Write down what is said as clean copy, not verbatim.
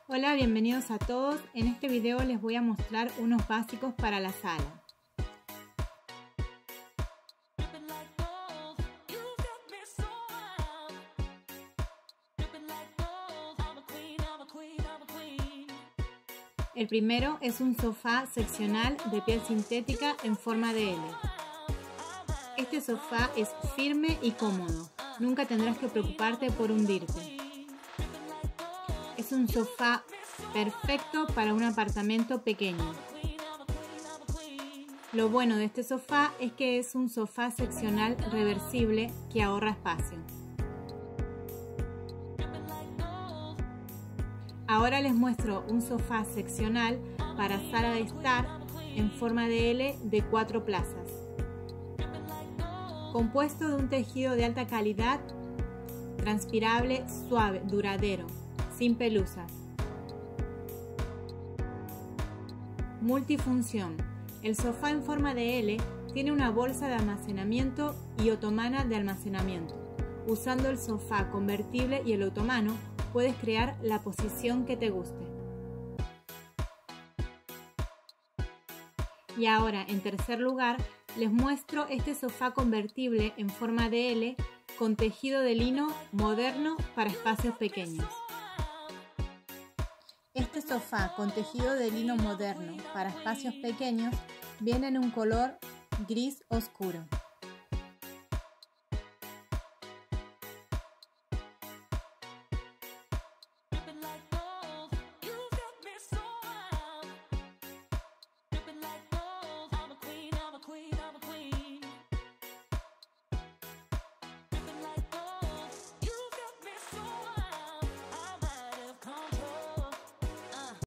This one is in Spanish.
Hola, bienvenidos a todos. En este video les voy a mostrar unos básicos para la sala. El primero es un sofá seccional de piel sintética en forma de L. Este sofá es firme y cómodo. Nunca tendrás que preocuparte por hundirte. Es un sofá perfecto para un apartamento pequeño. Lo bueno de este sofá es que es un sofá seccional reversible que ahorra espacio. Ahora les muestro un sofá seccional para sala de estar en forma de L de 4 plazas. Compuesto de un tejido de alta calidad, transpirable, suave, duradero, sin pelusas. Multifunción. El sofá en forma de L tiene una bolsa de almacenamiento y otomana de almacenamiento. Usando el sofá convertible y el otomano, puedes crear la posición que te guste. Y ahora, en tercer lugar, les muestro este sofá convertible en forma de L con tejido de lino moderno para espacios pequeños. Este sofá con tejido de lino moderno para espacios pequeños viene en un color gris oscuro.